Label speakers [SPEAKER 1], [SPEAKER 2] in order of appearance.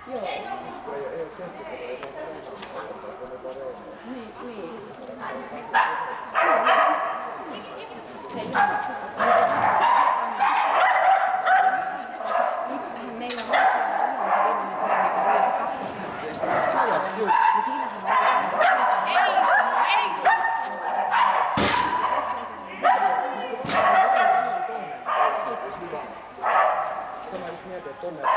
[SPEAKER 1] Joo.
[SPEAKER 2] Ei ole tehty, kun ei ole
[SPEAKER 1] Niin. Nythän meillä on se viimeinen koe, mikä oli se kakkosentyössä. Niin siinähän
[SPEAKER 2] Sitten mä just mietin, että